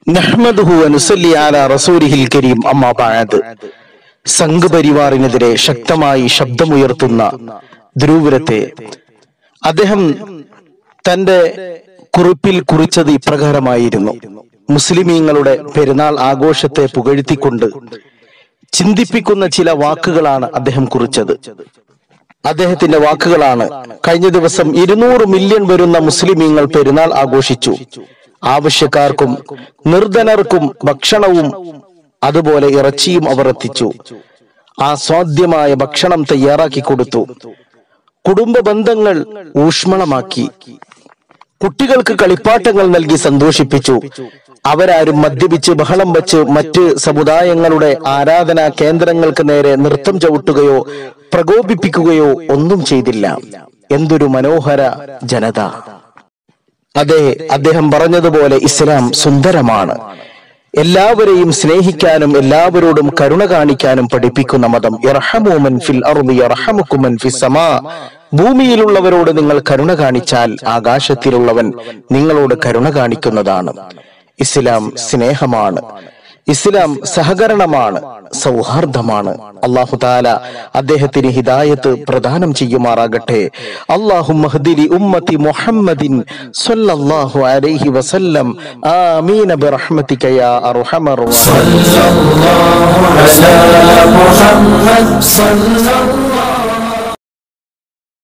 നഹ്മദുഹു വനുസല്ലി അലാ റസൂലിഹിൽ കരീം. അമ്മാ ബഅദ്. സംഘപരിവാറിനെതിരെ ശക്തമായി ശബ്ദമുയർത്തുന്ന ധ്രുവരത്തെ അദ്ദേഹം തന്റെ കുറിപ്പിൽ കുറിച്ചത് ഇപ്രകാരമായിരുന്നു. മുസ്ലിമീങ്ങളുടെ പെരുന്നാൾ ആഘോഷത്തെ പുകഴ്ത്തിക്കൊണ്ട് ചിന്തിപ്പിക്കുന്ന ചില വാക്കുകളാണ് അദ്ദേഹം കുറിച്ചത്. അദ്ദേഹത്തിന്റെ വാക്കുകളാണ്: കഴിഞ്ഞ ദിവസം 200 മില്യൺ വരുന്ന മുസ്ലിമീങ്ങൾ പെരുന്നാൾ ആഘോഷിച്ചു. ആവശ്യക്കാർക്കും നിർധനർക്കും ഭക്ഷണവും അതുപോലെ ഇറച്ചിയും അവർ എത്തിച്ചു. ആസ്വാദ്യമായ ഭക്ഷണം തയ്യാറാക്കി കൊടുത്തു. കുടുംബ ബന്ധങ്ങൾ ഊഷ്മളമാക്കി. കുട്ടികൾക്ക് കളിപ്പാട്ടങ്ങൾ നൽകി സന്തോഷിപ്പിച്ചു. അവരാരും മദ്യപിച്ച് ബഹളം വച്ച് മറ്റ് സമുദായങ്ങളുടെ ആരാധനാ കേന്ദ്രങ്ങൾക്ക് നേരെ നൃത്തം ചവിട്ടുകയോ പ്രകോപിപ്പിക്കുകയോ ഒന്നും ചെയ്തില്ല. എന്തൊരു മനോഹര ജനത! അതെ, അദ്ദേഹം പറഞ്ഞതുപോലെ ഇസ്ലാം സുന്ദരമാണ്. എല്ലാവരെയും സ്നേഹിക്കാനും എല്ലാവരോടും കരുണ കാണിക്കാനും പഠിപ്പിക്കുന്ന മതം. യർഹമു മൻ ഫിൽ അർദി യർഹമുകും മൻ ഫിസ് സമാ. ഭൂമിയിലുള്ളവരോട് നിങ്ങൾ കരുണ കാണിച്ചാൽ ആകാശത്തിലുള്ളവൻ നിങ്ങളോട് കരുണ കാണിക്കുന്നതാണ്. ഇസ്ലാം സ്നേഹമാണ്. ഇസ്ലാം സഹകരണമാണ്, സൗഹാർദ്ദമാണ്. അല്ലാഹു തആല അദ്ദേഹത്തിന് ഹിദായത്ത് പ്രദാനം ചെയ്യുമാറാകട്ടെ. അല്ലാഹുമ്മ ഹ്ദിലി ഉമ്മത്തി മുഹമ്മദിൻ സ്വല്ലല്ലാഹു അലൈഹി വസല്ലം. ആമീൻ ബിറഹ്മതിക യാ അർഹമർ റഹീം.